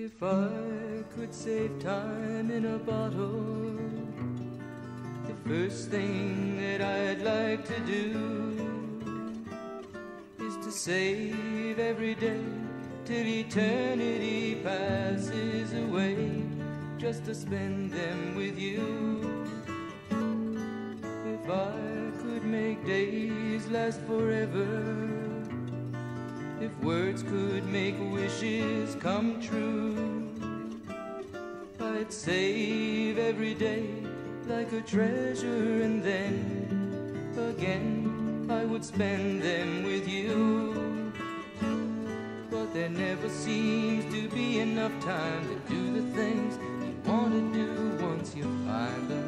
If I could save time in a bottle, the first thing that I'd like to do is to save every day till eternity passes away, just to spend them with you. If I could make days last forever, if words could make wishes come true, I'd save every day like a treasure, and then again I would spend them with you. But there never seems to be enough time to do the things you want to do once you find them.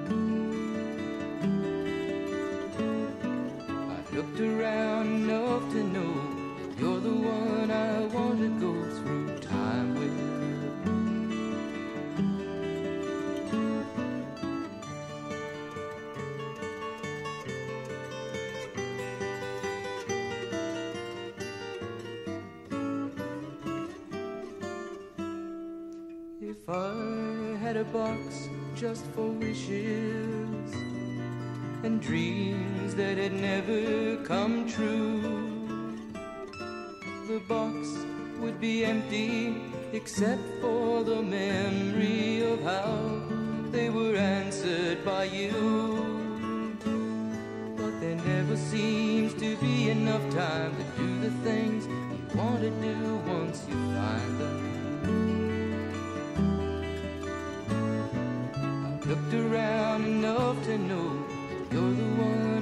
I've looked around enough to know you're the one I want to go through time with. If I had a box just for wishes and dreams that had never come true, the box would be empty except for the memory of how they were answered by you. But there never seems to be enough time to do the things you want to do once you find them. I've looked around enough to know you're the one